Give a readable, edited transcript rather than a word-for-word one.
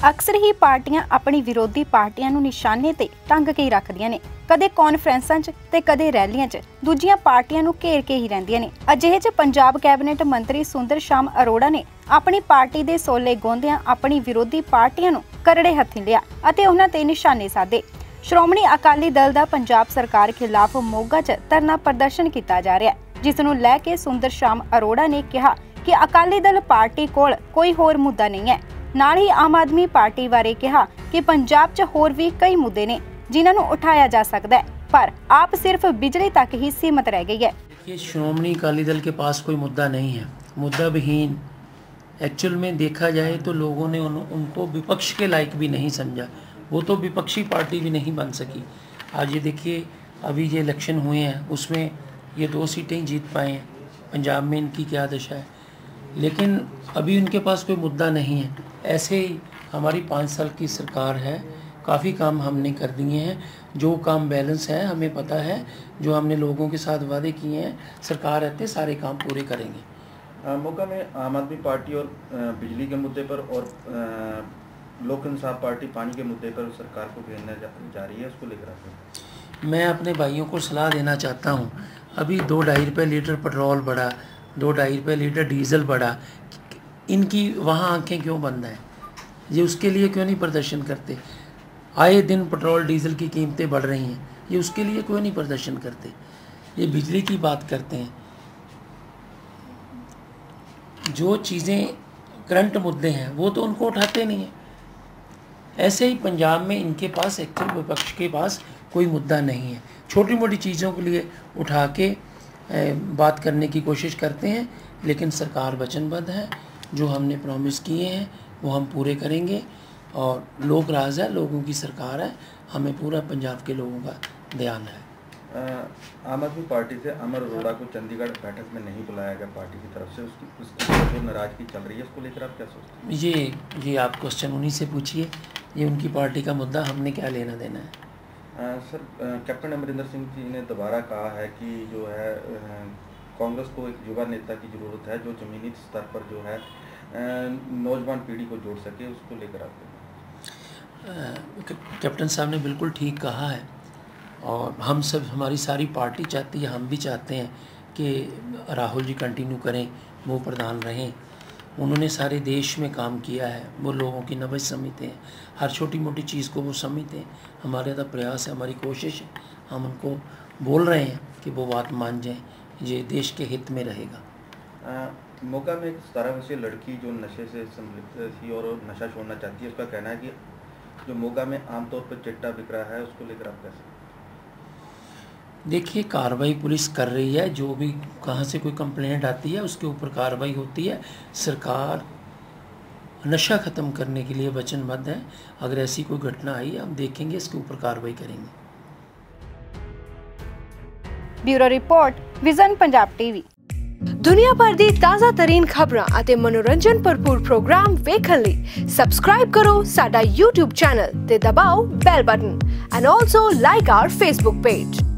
अक्सर ही पार्टियां अपनी विरोधी पार्टियां नूं निशाने ते टंग के ही रखदियां ने। कदे कॉन्फ्रेंसां च ते कदे रैलियां च दूजियां पार्टियां नूं घेर के ही रहिंदियां ने। अजिहे च पंजाब कैबिनेट मंत्री सुंदर शाम अरोड़ा ने अपनी पार्टी दे सोले गोंदियां अपनी विरोधी पार्टियां नूं करड़े हत्थीं लिया अते उन्हां ते निशाने साधे। श्रोमणी अकाली दल दा पंजाब सरकार खिलाफ मोगा च धरना प्रदर्शन किया जा रहा है, जिस नूं लै के सुंदर शाम अरोड़ा ने कहा कि अकाली दल पार्टी कोल कोई होर मुद्दा नहीं है। नाल ही आम आदमी पार्टी बारे कहा कि पंजाब च होर भी कई मुद्दे ने जिन्हां नूं उठाया जा सकदा है, पर आप सिर्फ बिजली तक ही सीमित रह गई है। देखिए, श्रोमणी अकाली दल के पास कोई मुद्दा नहीं है, मुद्दा विहीन। एक्चुअल में देखा जाए तो लोगों ने उनको विपक्ष के लायक भी नहीं समझा, वो तो विपक्षी पार्टी भी नहीं बन सकी। आज ये देखिए, अभी ये इलेक्शन हुए हैं उसमें ये 2 सीटें जीत पाए हैं। पंजाब में इनकी क्या दशा है, लेकिन अभी उनके पास कोई मुद्दा नहीं है। ऐसे ही हमारी 5 साल की सरकार है, काफ़ी काम हमने कर दिए हैं। जो काम बैलेंस है हमें पता है, जो हमने लोगों के साथ वादे किए हैं सरकार रहते सारे काम पूरे करेंगे। मोगा में आम आदमी पार्टी और बिजली के मुद्दे पर और लोक इंसाफ पार्टी पानी के मुद्दे पर सरकार को घेरने जा रही है, उसको लेकर आते मैं अपने भाइयों को सलाह देना चाहता हूँ। अभी 2-2.5 रुपये लीटर पेट्रोल बढ़ा, 2-2.5 रुपये लीटर डीजल बढ़ा, इनकी वहाँ आंखें क्यों बंद हैं? ये उसके लिए क्यों नहीं प्रदर्शन करते? आए दिन पेट्रोल डीजल की कीमतें बढ़ रही हैं, ये उसके लिए क्यों नहीं प्रदर्शन करते? ये बिजली की बात करते हैं। जो चीज़ें करंट मुद्दे हैं वो तो उनको उठाते नहीं हैं। ऐसे ही पंजाब में इनके पास एक्चुअल विपक्ष के पास कोई मुद्दा नहीं है। छोटी मोटी चीज़ों के लिए उठा के बात करने की कोशिश करते हैं, लेकिन सरकार वचनबद्ध है। जो हमने प्रॉमिस किए हैं वो हम पूरे करेंगे और लोक राज है, लोगों की सरकार है, हमें पूरा पंजाब के लोगों का ध्यान है। आम आदमी पार्टी से अमर अरोड़ा को चंडीगढ़ बैठक में नहीं बुलाया गया पार्टी की तरफ से, उसकी जो नाराजगी चल रही है उसको लेकर आप क्या सोचते हैं? ये आप क्वेश्चन उन्हीं से पूछिए, ये उनकी पार्टी का मुद्दा, हमने क्या लेना देना है। सर, कैप्टन अमरिंदर सिंह जी ने दोबारा कहा है कि जो है कांग्रेस को एक युवा नेता की ज़रूरत है जो ज़मीनी स्तर पर जो है नौजवान पीढ़ी को जोड़ सके, उसको लेकर आप कैप्टन साहब ने बिल्कुल ठीक कहा है और हम सब, हमारी सारी पार्टी चाहती है, हम भी चाहते हैं कि राहुल जी कंटिन्यू करें, वो प्रधान रहें। उन्होंने सारे देश में काम किया है, वो लोगों की नब्ज़ समझते हैं, हर छोटी मोटी चीज़ को वो समझते हैं। हमारे तो प्रयास है, हमारी कोशिश है, हम उनको बोल रहे हैं कि वो बात मान जाएं, ये देश के हित में रहेगा। मोगा में एक 17 वर्षीय लड़की जो नशे से संलिप्त थी और नशा छोड़ना चाहती है, उसका कहना है कि जो मोगा में आमतौर पर चिट्टा बिक रहा है, उसको लेकर आप कैसे? देखिए, कार्रवाई पुलिस कर रही है, जो भी कहाँ से कोई कंप्लेंट आती है उसके ऊपर कार्रवाई होती है। सरकार नशा ख़त्म करने के लिए वचनबद्ध है। अगर ऐसी कोई घटना आई, हम देखेंगे, इसके ऊपर कार्रवाई करेंगे। Bureau report, vision Punjab TV. दुनिया भर दी ताज़ा तरीन खबरां ਅਤੇ मनोरंजन भरपूर प्रोग्राम ਵੇਖਣ ਲਈ सब्सक्राइब करो साडा YouTube चैनल ते दबाओ bell button and also like our Facebook page.